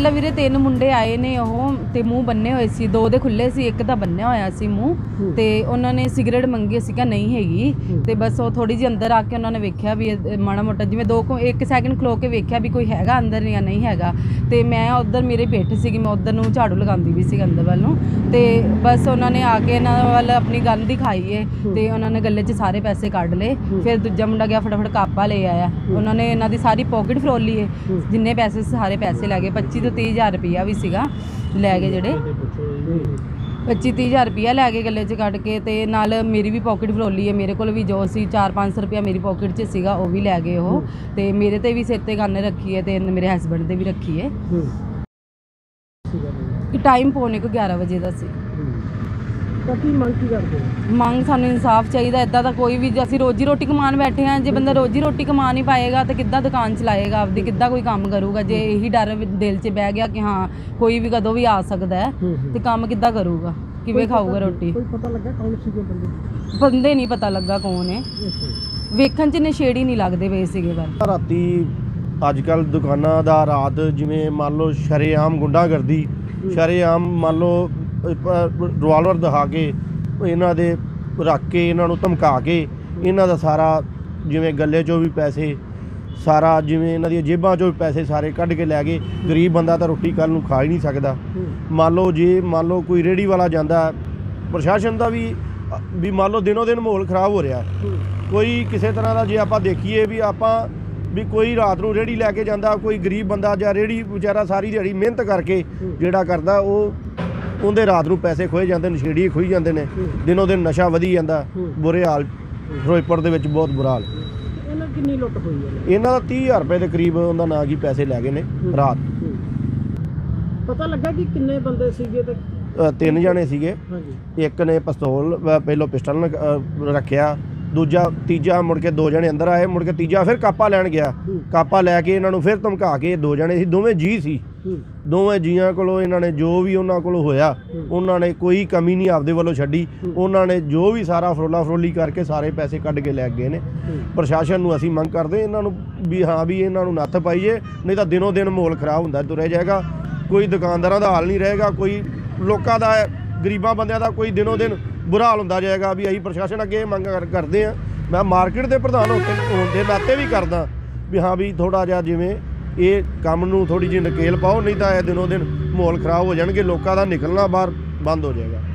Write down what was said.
ਪਹਿਲਾਂ ਵੀਰੇ 3 ਮੁੰਡੇ ਆਏ ਨੇ ਉਹ ਤੇ ਮੂੰਹ ਬੰਨੇ ਹੋਏ ਸੀ, 2 ਦੇ ਖੁੱਲੇ ਸੀ, ਇੱਕ ਦਾ ਬੰਨਿਆ ਹੋਇਆ ਸੀ ਮੂੰਹ। ਤੇ ਉਹਨਾਂ ਨੇ ਸਿਗਰਟ ਮੰਗੀ, ਅਸੀਂ ਕਿਹਾ ਨਹੀਂ ਹੈਗੀ। ਤੇ ਬਸ ਉਹ ਥੋੜੀ ਜਿਹੀ ਅੰਦਰ ਆ ਕੇ ਉਹਨਾਂ ਨੇ ਵੇਖਿਆ ਵੀ ਮਾੜਾ ਮੋਟਾ ਜਿਵੇਂ 1 ਸੈਕਿੰਡ ਖਲੋ ਕੇ ਵੇਖਿਆ ਵੀ ਕੋਈ ਹੈਗਾ ਅੰਦਰ ਜਾਂ ਨਹੀਂ ਹੈਗਾ। ਤੇ ਮੈਂ ਉੱਧਰ ਮੇਰੇ ਬੈਠੀ ਸੀਗੀ, ਮੈਂ ਉੱਧਰ ਨੂੰ ਝਾੜੂ ਲਗਾਉਂਦੀ ਵੀ ਸੀ ਅੰਦਰ ਵੱਲ ਨੂੰ। ਤੇ ਬਸ ਉਹਨਾਂ ਨੇ ਆ ਕੇ ਇਹਨਾਂ ਵੱਲ ਆਪਣੀ ਗਨ ਦਿਖਾਈ ਏ ਤੇ ਉਹਨਾਂ ਨੇ ਗੱਲੇ 'ਚ ਸਾਰੇ ਪੈਸੇ ਕੱਢ ਲਏ। ਫਿਰ ਦੂਜਾ ਮੁੰਡਾ ਗਿਆ ਫਟਾਫਟ ਕਾਪਾ ਲੈ ਆਇਆ, ਉਹਨਾਂ ਨੇ ਇਹਨਾਂ ਦੀ ਸਾਰੀ ਪੋਕਟ ਫਰੋਲੀ ਏ, ਜਿੰਨੇ ਪੈਸੇ ਸਾਰੇ ਪੈਸੇ ਲੈ ਗਏ। 25 ਤੋਂ 30 ਹਜ਼ਾਰ ਰੁਪਈਆ ਵੀ ਸੀਗਾ ਲੈ ਗਏ, ਜਿਹੜੇ 25-30 ਹਜ਼ਾਰ ਰੁਪਈਆ ਲੈ ਕੇ ਗੱਲੇ 'ਚ ਕੱਢ ਕੇ। ਤੇ ਨਾਲ ਮੇਰੀ ਵੀ ਪੋਕਟ ਫਰੋਲੀ ਹੈ, ਮੇਰੇ ਕੋਲ ਵੀ ਜੋ ਸੀ 400-500 ਰੁਪਇਆ ਮੇਰੀ ਪੋਕਟ 'ਚ ਸੀਗਾ, ਉਹ ਵੀ ਲੈ ਗਏ ਉਹ। ਤੇ ਮੇਰੇ ਤੇ ਵੀ ਸਿਰ ਤੇ ਗਨ ਰੱਖੀ ਹੈ ਤੇ ਮੇਰੇ ਹਸਬੈਂਡ ਤੇ ਵੀ ਰੱਖੀ ਹੈ। ਟਾਈਮ ਪੌਣੇ 11 ਵਜੇ ਦਾ ਸੀ। ਤਾਂ ਕੀ ਮੰਗ ਕੀ ਕਰਦੇ ਹੋ? ਮੰਗ ਸਾਨੂੰ ਇਨਸਾਫ ਚਾਹੀਦਾ। ਇੱਦਾਂ ਦਾ ਕੋਈ ਵੀ, ਅਸੀਂ ਰੋਜੀ ਰੋਟੀ ਕਮਾਉਣ ਬੈਠੇ ਹਾਂ, ਜੇ ਬੰਦਾ ਰੋਜੀ ਰੋਟੀ ਕਮਾ ਨਹੀਂ ਪਾਏਗਾ ਤਾਂ ਕਿੱਦਾਂ ਦੁਕਾਨ ਚਲਾਏਗਾ ਆਪਦੀ, ਕਿੱਦਾਂ ਕੋਈ ਕੰਮ ਕਰੂਗਾ? ਜੇ ਇਹੀ ਡਰ ਦਿਲ 'ਚ ਬਹਿ ਗਿਆ ਕਿ ਹਾਂ ਕੋਈ ਵੀ ਕਦੋਂ ਵੀ ਆ ਸਕਦਾ ਹੈ ਤੇ ਕੰਮ ਕਿੱਦਾਂ ਕਰੂਗਾ, ਕਿਵੇਂ ਖਾਊਗਾ ਰੋਟੀ? ਕੋਈ ਪਤਾ ਲੱਗਾ ਕੌਣ ਸੀਗੇ ਬੰਦੇ? ਬੰਦੇ ਨਹੀਂ ਪਤਾ ਲੱਗਾ ਕੌਣ ਹੈ, ਵੇਖਣ 'ਚ ਨਸ਼ੇੜੀ ਨਹੀਂ ਲੱਗਦੇ ਪਏ ਸੀਗੇ। ਪਰ ਰਾਤੀ ਅੱਜ ਕੱਲ੍ਹ ਦੁਕਾਨਾਂ ਦਾ ਰਾਤ ਜਿਵੇਂ ਮੰਨ ਲਓ ਸ਼ਰੇਆਮ ਗੁੰਡਾਗਰਦੀ, ਸ਼ਰੇਆਮ ਮੰਨ ਲਓ ਰਿਵਾਲਵਰ ਦਿਖਾ ਕੇ ਇਹਨਾਂ ਦੇ ਰੱਖ ਕੇ ਇਹਨਾਂ ਨੂੰ ਧਮਕਾ ਕੇ ਇਹਨਾਂ ਦਾ ਸਾਰਾ ਜਿਵੇਂ ਗੱਲੇ 'ਚੋਂ ਵੀ ਪੈਸੇ ਸਾਰਾ, ਜਿਵੇਂ ਇਹਨਾਂ ਦੀਆਂ ਜੇਬਾਂ 'ਚੋਂ ਵੀ ਪੈਸੇ ਸਾਰੇ ਕੱਢ ਕੇ ਲੈ ਗਏ। ਗਰੀਬ ਬੰਦਾ ਤਾਂ ਰੋਟੀ ਕੱਲ੍ਹ ਨੂੰ ਖਾ ਹੀ ਨਹੀਂ ਸਕਦਾ। ਮੰਨ ਲਓ ਜੇ ਮੰਨ ਲਓ ਕੋਈ ਰੇਹੜੀ ਵਾਲਾ ਜਾਂਦਾ, ਪ੍ਰਸ਼ਾਸਨ ਦਾ ਵੀ ਮੰਨ ਲਓ ਦਿਨੋਂ ਦਿਨ ਮਾਹੌਲ ਖ਼ਰਾਬ ਹੋ ਰਿਹਾ। ਕੋਈ ਕਿਸੇ ਤਰ੍ਹਾਂ ਦਾ ਜੇ ਆਪਾਂ ਦੇਖੀਏ ਵੀ ਕੋਈ ਰਾਤ ਨੂੰ ਰੇਹੜੀ ਲੈ ਕੇ ਜਾਂਦਾ, ਕੋਈ ਗਰੀਬ ਬੰਦਾ ਜਾਂ ਰੇਹੜੀ ਵਿਚਾਰਾ ਸਾਰੀ ਦਿਹਾੜੀ ਮਿਹਨਤ ਕਰਕੇ ਜਿਹੜਾ ਕਰਦਾ, ਉਹਦੇ ਰਾਤ ਨੂੰ ਪੈਸੇ ਖੋਏ ਜਾਂਦੇ, ਨਸ਼ੇੜੀ ਖੋਈ ਜਾਂਦੇ ਨੇ। ਦਿਨੋਂ ਦਿਨ ਨਸ਼ਾ ਵਧੀ ਜਾਂਦਾ, ਬੁਰੇ ਹਾਲ ਫਿਰੋਜ਼ਪੁਰ ਦੇ ਵਿੱਚ ਬਹੁਤ ਬੁਰਾ ਹਾਲ। ਇਹਨਾਂ ਕਿੰਨੀ ਲੁੱਟ ਹੋਈ ਹੈ? ਇਹਨਾਂ ਦਾ 30,000 ਰੁਪਏ ਦੇ ਕਰੀਬ ਉਹਦਾ ਨਾਂ ਕੀ ਪੈਸੇ ਲੈ ਗਏ ਨੇ ਰਾਤ। ਪਤਾ ਲੱਗਾ ਕਿ ਕਿੰਨੇ ਬੰਦੇ ਸੀਗੇ? ਤੇ 3 ਜਣੇ ਸੀਗੇ। ਇੱਕ ਨੇ ਪਿਸਤੌਲ ਪਹਿਲੋਂ ਪਿਸਟਲ ਰੱਖਿਆ, ਤੀਜਾ ਮੁੜ ਕੇ 2 ਜਣੇ ਅੰਦਰ ਆਏ, ਮੁੜ ਕੇ ਤੀਜਾ ਫਿਰ ਕਾਪਾ ਲੈਣ ਗਿਆ। ਕਾਪਾ ਲੈ ਕੇ ਇਹਨਾਂ ਨੂੰ ਫਿਰ ਧਮਕਾ ਕੇ 2 ਜਣੇ ਸੀ, ਦੋਵੇਂ ਜੀ ਸੀ। ਦੋਵੇਂ ਜੀਆਂ ਕੋਲੋਂ ਇਹਨਾਂ ਨੇ ਜੋ ਵੀ ਉਹਨਾਂ ਕੋਲੋਂ ਹੋਇਆ, ਉਹਨਾਂ ਨੇ ਕੋਈ ਕਮੀ ਨਹੀਂ ਆਪਦੇ ਵੱਲੋਂ ਛੱਡੀ। ਉਹਨਾਂ ਨੇ ਜੋ ਵੀ ਸਾਰਾ ਫਰੋਲਾ ਫਰੋਲੀ ਕਰਕੇ ਸਾਰੇ ਪੈਸੇ ਕੱਢ ਕੇ ਲੈ ਗਏ ਨੇ। ਪ੍ਰਸ਼ਾਸਨ ਨੂੰ ਅਸੀਂ ਮੰਗ ਕਰਦੇ ਇਹਨਾਂ ਨੂੰ ਵੀ ਹਾਂ ਵੀ ਇਹਨਾਂ ਨੂੰ ਨੱਥ ਪਾਈਏ, ਨਹੀਂ ਤਾਂ ਦਿਨੋਂ ਦਿਨ ਮਾਹੌਲ ਖਰਾਬ ਹੁੰਦਾ ਤੁਰਿਆ ਜਾਏਗਾ। ਕੋਈ ਦੁਕਾਨਦਾਰਾਂ ਦਾ ਹਾਲ ਨਹੀਂ ਰਹੇਗਾ, ਕੋਈ ਲੋਕਾਂ ਦਾ, ਗਰੀਬਾਂ ਬੰਦਿਆਂ ਦਾ ਕੋਈ ਦਿਨੋਂ ਦਿਨ ਬੁਰਾ ਹਾਲ ਹੁੰਦਾ ਜਾਏਗਾ। ਵੀ ਅਸੀਂ ਪ੍ਰਸ਼ਾਸਨ ਅੱਗੇ ਮੰਗ ਕਰਦੇ ਹਾਂ। ਮੈਂ ਮਾਰਕੀਟ ਦੇ ਪ੍ਰਧਾਨ ਹੋਣ ਦੇ ਨਾਤੇ ਵੀ ਕਰਦਾ ਵੀ ਹਾਂ ਵੀ ਥੋੜ੍ਹਾ ਜਿਹਾ ਜਿਵੇਂ ਇਹ ਕੰਮ ਨੂੰ ਥੋੜ੍ਹੀ ਜਿਹੀ ਨਕੇਲ ਪਾਓ, ਨਹੀਂ ਤਾਂ ਇਹ ਦਿਨੋਂ ਦਿਨ ਮਾਹੌਲ ਖਰਾਬ ਹੋ ਜਾਣਗੇ, ਲੋਕਾਂ ਦਾ ਨਿਕਲਣਾ ਬਾਹਰ ਬੰਦ ਹੋ ਜਾਏਗਾ।